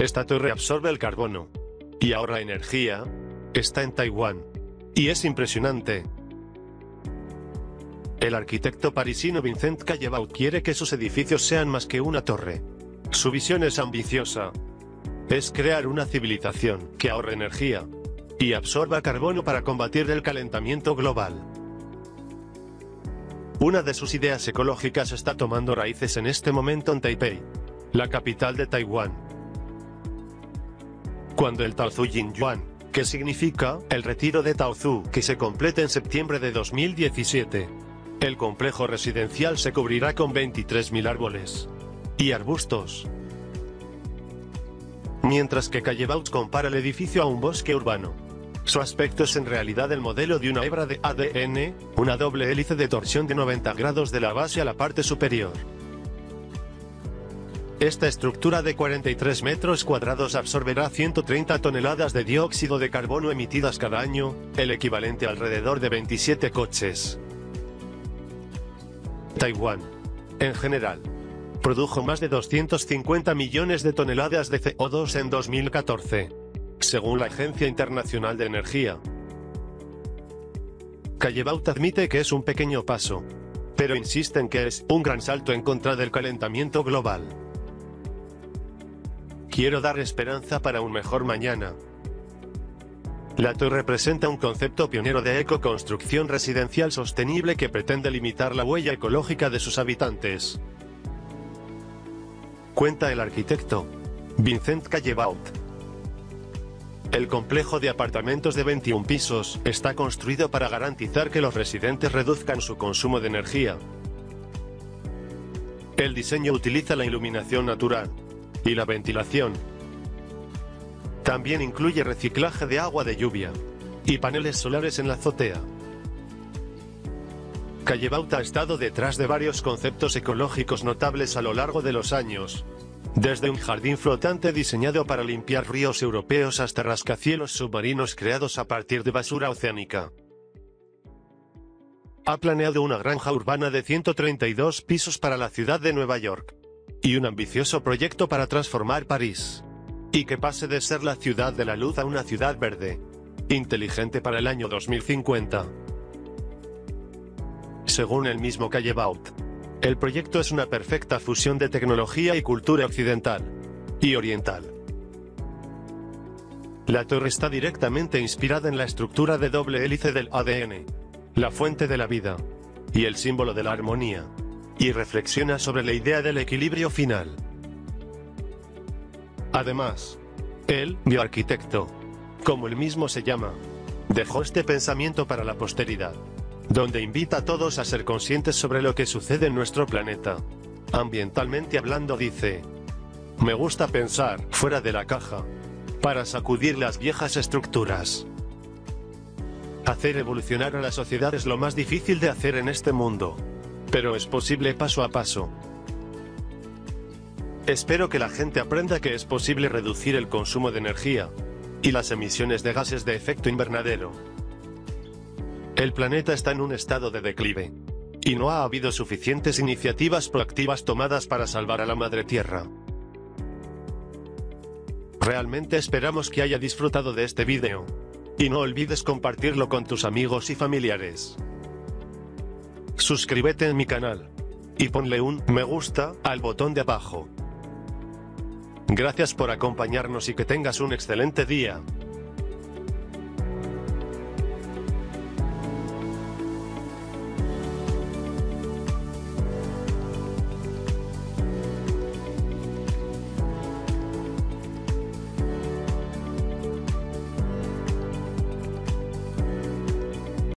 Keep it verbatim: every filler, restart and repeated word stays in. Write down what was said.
Esta torre absorbe el carbono y ahorra energía. Está en Taiwán. Y es impresionante. El arquitecto parisino Vincent Caillebout quiere que sus edificios sean más que una torre. Su visión es ambiciosa. Es crear una civilización que ahorre energía y absorba carbono para combatir el calentamiento global. Una de sus ideas ecológicas está tomando raíces en este momento en Taipei, la capital de Taiwán. Cuando el Taozu Jinyuan, que significa el retiro de Taozu, que se complete en septiembre de dos mil diecisiete, el complejo residencial se cubrirá con veintitrés mil árboles y arbustos. Mientras que Caillebout compara el edificio a un bosque urbano. Su aspecto es en realidad el modelo de una hebra de A D N, una doble hélice de torsión de noventa grados de la base a la parte superior. Esta estructura de cuarenta y tres metros cuadrados absorberá ciento treinta toneladas de dióxido de carbono emitidas cada año, el equivalente a alrededor de veintisiete coches. Taiwán, en general, produjo más de doscientos cincuenta millones de toneladas de C O dos en dos mil catorce, según la Agencia Internacional de Energía. Caillebout admite que es un pequeño paso, pero insiste en que es un gran salto en contra del calentamiento global. Quiero dar esperanza para un mejor mañana. La torre representa un concepto pionero de ecoconstrucción residencial sostenible que pretende limitar la huella ecológica de sus habitantes. Cuenta el arquitecto Vincent Caillebout. El complejo de apartamentos de veintiún pisos está construido para garantizar que los residentes reduzcan su consumo de energía. El diseño utiliza la iluminación natural y la ventilación. También incluye reciclaje de agua de lluvia y paneles solares en la azotea. Caillebout ha estado detrás de varios conceptos ecológicos notables a lo largo de los años, desde un jardín flotante diseñado para limpiar ríos europeos hasta rascacielos submarinos creados a partir de basura oceánica. Ha planeado una granja urbana de ciento treinta y dos pisos para la ciudad de Nueva York y un ambicioso proyecto para transformar París y que pase de ser la ciudad de la luz a una ciudad verde, inteligente para el año dos mil cincuenta. Según el mismo Caillebout, el proyecto es una perfecta fusión de tecnología y cultura occidental y oriental. La torre está directamente inspirada en la estructura de doble hélice del A D N, la fuente de la vida y el símbolo de la armonía, y reflexiona sobre la idea del equilibrio final. Además, el bioarquitecto, como él mismo se llama, dejó este pensamiento para la posteridad, donde invita a todos a ser conscientes sobre lo que sucede en nuestro planeta. Ambientalmente hablando dice: me gusta pensar fuera de la caja, para sacudir las viejas estructuras. Hacer evolucionar a la sociedad es lo más difícil de hacer en este mundo, pero es posible paso a paso. Espero que la gente aprenda que es posible reducir el consumo de energía y las emisiones de gases de efecto invernadero. El planeta está en un estado de declive, y no ha habido suficientes iniciativas proactivas tomadas para salvar a la Madre Tierra. Realmente esperamos que haya disfrutado de este vídeo, y no olvides compartirlo con tus amigos y familiares. Suscríbete en mi canal, y ponle un me gusta al botón de abajo. Gracias por acompañarnos y que tengas un excelente día.